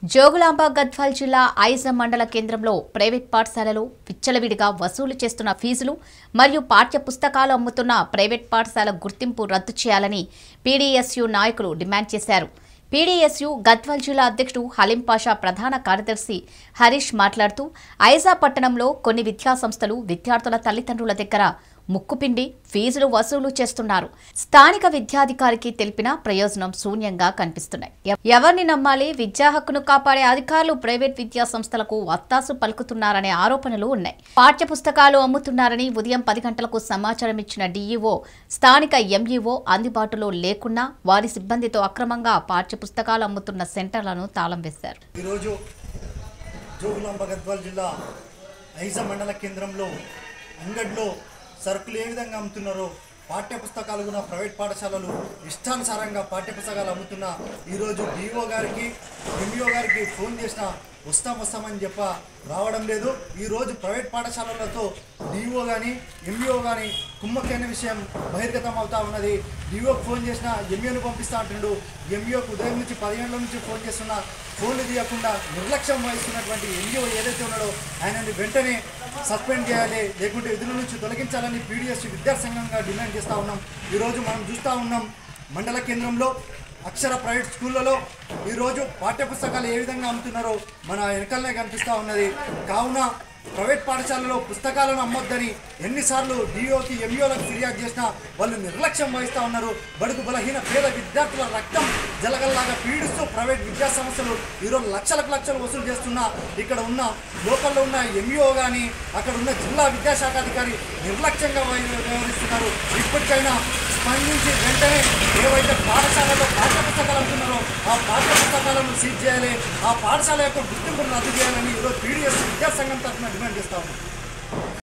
జోగులాంబ గద్వాల్ జిల్లా ఐజ మండల కేంద్రంలో ప్రైవేట్ పాఠశాలలు విచ్చలవిడిగా వసూలు చేస్తున్న ఫీజులు మరియు పాఠ్య పుస్తకాలు అమ్ముతున్న ప్రైవేట్ పాఠశాల గుర్తింపు రద్దు చేయాలని పీడీఎస్యూ నాయకులు డిమాండ్ చేశారు. పీడీఎస్యూ గద్వాల్ జిల్లా అధ్యక్షుడు హలీం పాషా ప్రధాన కార్యదర్శి హరీష్ మాట్లాడుతూ ఐజా పట్టణంలో కొన్ని విద్యాసంస్థలు విద్యార్థుల తల్లిదండ్రుల దగ్గర ముక్కుపిండి ఫీజులు వసూలు చేస్తున్నారు. స్థానిక విద్యాధికారికి తెలిపిన ప్రయోజనం శూన్యంగా కనిపిస్తున్నాయి. ఎవరిని నమ్మాలి? విద్యా హక్కును కాపాడే అధికారులు ప్రైవేట్ విద్యా సంస్థలకు వత్తాసు పలుకుతున్నారనే ఆరోపణలు ఉన్నాయి. పాఠ్య పుస్తకాలు అమ్ముతున్నారని ఉదయం 10 గంటలకు సమాచారం ఇచ్చిన డీఈఓ స్థానిక ఎంఈఓ అందుబాటులో లేకున్నా వారి సిబ్బందితో అక్రమంగా పాఠ్య పుస్తకాలు అమ్ముతున్న సెంటర్లను తాళం వేశారు. ఈరోజు జోగులాంబ గద్వాల్ జిల్లా ఐజ మండల కేంద్రంలో అంగడిలో సరుకులు ఏ విధంగా అమ్ముతున్నారో పాఠ్యపుస్తకాలు కూడా ప్రైవేట్ పాఠశాలలు ఇష్టానుసారంగా పాఠ్యపుస్తకాలు అమ్ముతున్న ఈరోజు డిఓ గారికి ఎంఈఓ గారికి ఫోన్ చేసిన వస్తామని రావడం లేదు. ఈరోజు ప్రైవేట్ పాఠశాలలతో డిఓ కానీ ఎంఈఓ కానీ కుమ్మక్కైన విషయం బహిర్గతం అవుతా ఉన్నది. డిఓకి ఫోన్ చేసిన ఎంఈఓని పంపిస్తా అంటుండు. ఎంఈఓకి ఉదయం నుంచి 10 గంటల నుంచి ఫోన్ చేస్తున్నా ఫోన్లు తీయకుండా నిర్లక్ష్యం వహిస్తున్నటువంటి ఎంఈఓ ఏదైతే ఉన్నాడో ఆయనని వెంటనే సస్పెండ్ చేయాలి, లేకుంటే విధుల నుంచి తొలగించాలని పీడీఎస్ విద్యాసంఘంగా డిమాండ్ చేస్తూ ఉన్నాం. ఈరోజు మనం చూస్తూ ఉన్నాం మండల కేంద్రంలో అక్షర ప్రైవేట్ స్కూళ్ళలో ఈరోజు పాఠ్యపుస్తకాలు ఏ విధంగా అమ్ముతున్నారో మన వెనకలనే కనిపిస్తూ ఉన్నది. కావున ప్రైవేట్ పాఠశాలలో పుస్తకాలను అమ్మొద్దని ఎన్నిసార్లు డిఓకి ఎంఈఓలకు ఫిర్యాదు చేసినా వాళ్ళు నిర్లక్ష్యం వహిస్తూ ఉన్నారు. బడుగు బలహీన పేద విద్యార్థుల రక్తం జలగల్లాగా పీడిస్తూ ప్రైవేట్ విద్యా సంస్థలు ఈరోజు లక్షలు వసూలు చేస్తున్నా ఇక్కడ ఉన్న లోకల్లో ఉన్న ఎంఈఓ కానీ అక్కడ ఉన్న జిల్లా విద్యాశాఖాధికారి నిర్లక్ష్యంగా వ్యవహరిస్తున్నారు. ఇప్పటికైనా స్పందించి వెంటనే ఏవైతే పాఠశాలలో పాఠ్యపుస్తకాలు అంటున్నారో ఆ పాఠ్యపుస్తకాలను సీజ్ చేయాలి, ఆ పాఠశాల యొక్క గుర్తింపును రద్దు చేయాలని ఈరోజు పీడీఎస్ విద్యాసంఘం తరఫున డిమాండ్ చేస్తా ఉన్నాం.